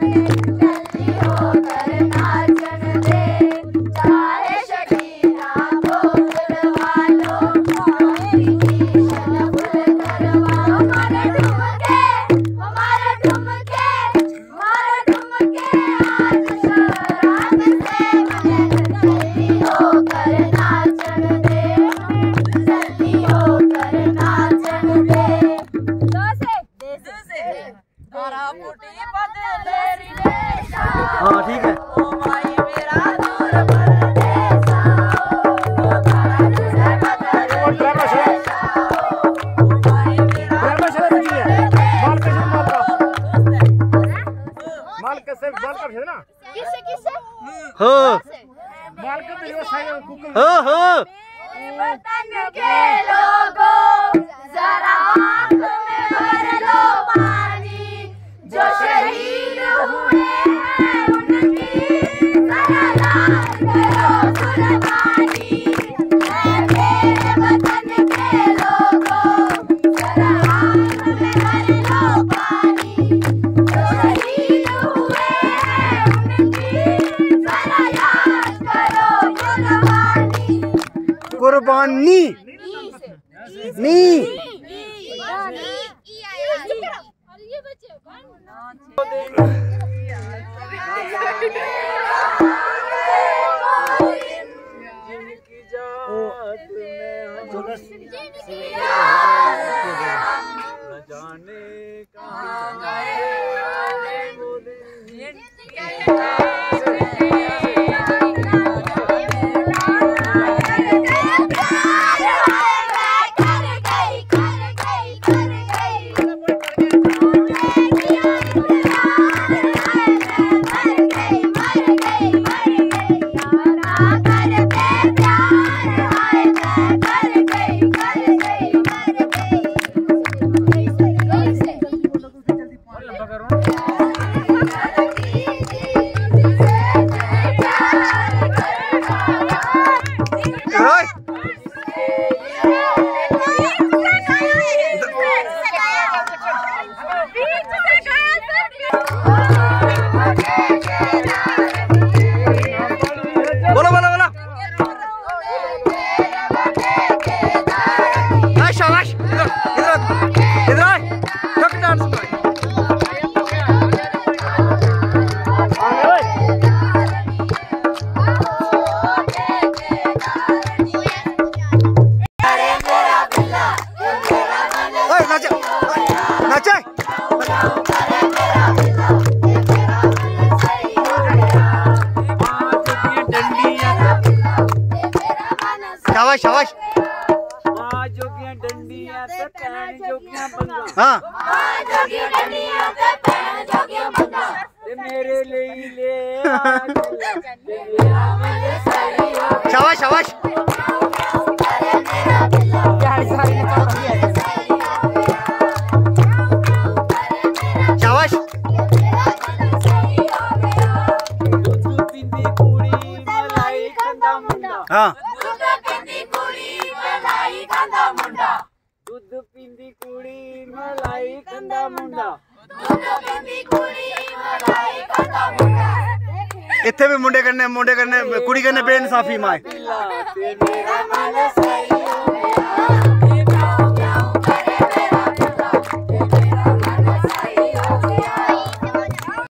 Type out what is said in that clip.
हाँ ठीक है। वतन के लोगों जरा आँख में भर लो पानी, जो शहीद हुए हैं उनकी जरा याद करो कुर्बानी। मेरे वतन के लोगों जरा आँख में भर लो पानी, जो शहीद हुए हैं उनकी जरा याद करो कुर्बानी। कुर्बानी नी शाबाश शाबाश। मां जोगियां डंडियां ते पैण जोगियां बंगा। हां मां जोगी डंडियां ते पैण जोगियां बंगा। ते मेरे लिए ले आ मेरा मन सही हो। शाबाश शाबाश। शाबाश। दूध पींदी कुड़ी मलाई खांदा मुंडा। हाँ दूध पींदी कुड़ी मलाई खांदा मुंडा। दूध पींदी कुड़ी मलाई खांदा मुंडा। दूध पींदी कुड़ी मलाई खांदा मुंडा। इत्थे भी मुंडे करने कुड़ी करने बेइंसाफी माए। मेरा मन